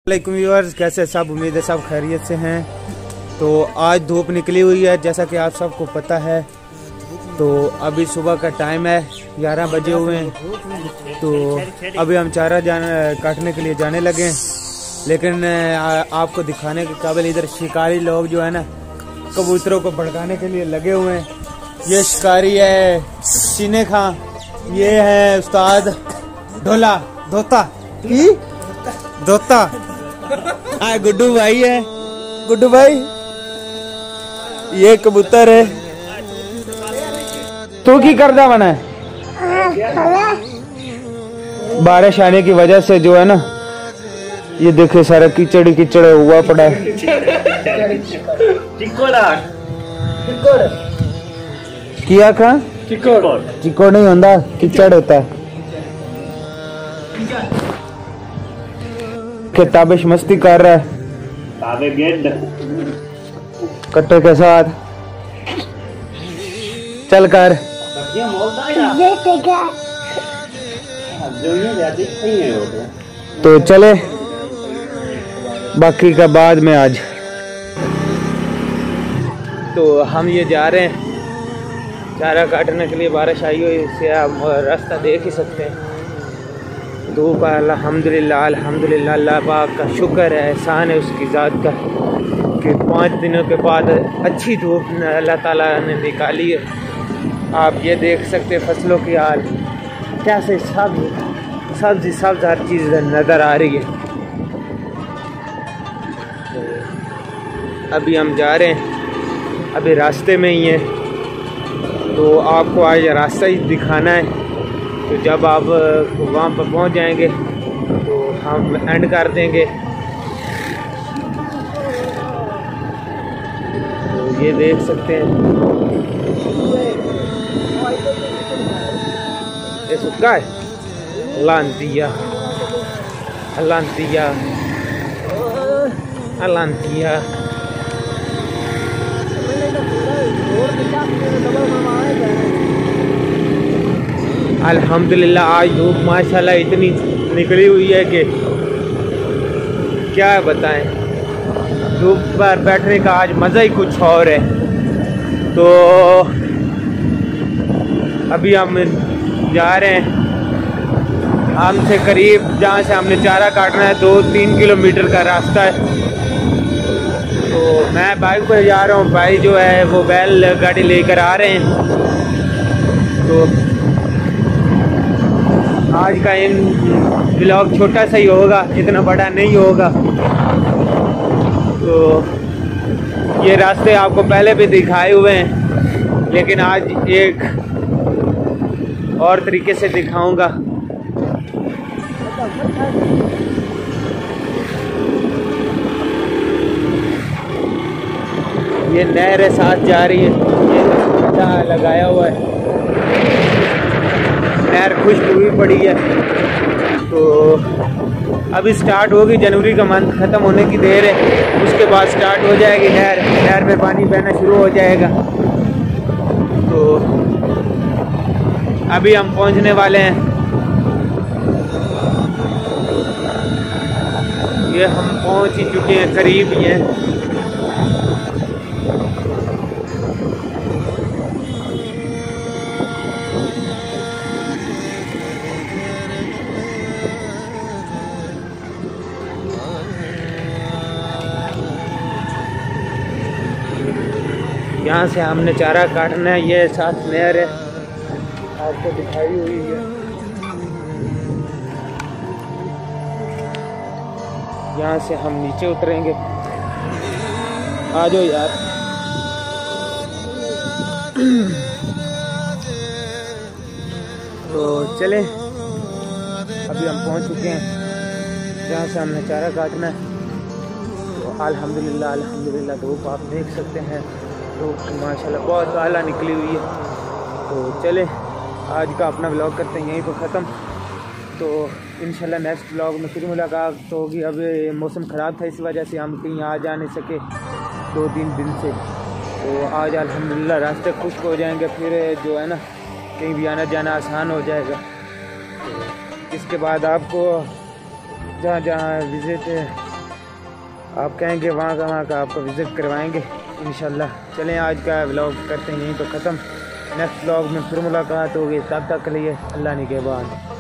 वालेकुम व्यूअर्स, कैसे सब? उम्मीद है सब खैरियत से हैं। तो आज धूप निकली हुई है जैसा कि आप सबको पता है। तो अभी सुबह का टाइम है, 11 बजे हुए हैं। तो अभी हम चारा काटने के लिए जाने लगे, लेकिन आपको दिखाने के काबिल इधर शिकारी लोग जो है ना, कबूतरों को भड़काने के लिए लगे हुए हैं। ये शिकारी है सीने खां, ये है उस्ताद ढोला धोता हाँ, गुड्डू भाई है। गुड्डू भाई, ये कबूतर है। तू की करदा बना है? बारिश आने की वजह से जो है ना, ये देखे सारा कीचड़ हुआ पड़ा है। किया कहा चिकोड़ नहीं होता, कीचड़ होता है। ताबिश मस्ती कर रहा है कट्टे के साथ। चल कर तो चले, बाकी का बाद में। आज तो हम ये जा रहे हैं चारा काटने के लिए। बारिश आई हुई, इससे आप रास्ता देख ही सकते हैं। धूप अल्हम्दुलिल्लाह अल्लाह पाक का शुक्र है, एहसान है उसकी ज़ात का कि 5 दिनों के बाद अच्छी धूप अल्लाह ताला ने निकाली है। आप ये देख सकते फसलों की हाल कैसे सब्ज़ हर चीज़ नज़र आ रही है। तो अभी हम जा रहे हैं, अभी रास्ते में ही हैं। तो आपको आज रास्ता ही दिखाना है। तो जब आप वहाँ पर पहुँच जाएंगे तो हम एंड कर देंगे। तो ये देख सकते हैं, ये सुक्का है। लांतिया अल्हम्दुलिल्लाह आज धूप माशाल्लाह इतनी निकली हुई है कि क्या बताएं। धूप पर बैठने का आज मज़ा ही कुछ और है। तो अभी हम जा रहे हैं, हमसे करीब जहाँ से हमने चारा काटना है 2-3 किलोमीटर का रास्ता है। तो मैं बाइक पर जा रहा हूँ, भाई जो है वो बैल गाड़ी लेकर आ रहे हैं। तो आज का इन ब्लॉग छोटा सा ही होगा, इतना बड़ा नहीं होगा। तो ये रास्ते आपको पहले भी दिखाए हुए हैं, लेकिन आज एक और तरीके से दिखाऊंगा। ये नहर साथ जा रही है, ये लगाया हुआ है, नहर खुश्क हुई पड़ी है। तो अभी स्टार्ट होगी, जनवरी का मंथ ख़त्म होने की देर है, उसके बाद स्टार्ट हो जाएगी नहर में पानी बहना शुरू हो जाएगा। तो अभी हम पहुंचने वाले हैं। ये हम पहुंच ही चुके हैं, करीब ही हैं। यहाँ से हमने चारा काटना है। ये साथ नहर है, आपको दिखाई हुई है। यहाँ से हम नीचे उतरेंगे। आ जाओ यार। तो चले, अभी हम पहुँच चुके हैं जहाँ से हमने चारा काटना है। तो अल्हम्दुलिल्लाह धूप आप देख सकते हैं, तो माशाल्लाह बहुत आला निकली हुई है। तो चले, आज का अपना व्लॉग करते हैं यहीं पर ख़त्म। तो इंशाल्लाह नेक्स्ट व्लॉग में फिर मुलाकात होगी। अब मौसम ख़राब था, इस वजह से हम कहीं आ जा नहीं सके 2-3 दिन से। तो आज अल्हम्दुलिल्लाह रास्ते खुश्क हो जाएंगे, फिर जो है ना कहीं भी आना जाना आसान हो जाएगा। तो इसके बाद आपको जहाँ जहाँ विज़िट आप कहेंगे वहाँ का आपको विज़िट करवाएंगे इंशाल्लाह। चलें आज का व्लॉग करते हैं यहीं पर ख़त्म। नेक्स्ट व्लॉग में फिर मुलाकात होगी, तब तक के लिए अल्लाह निगहबान।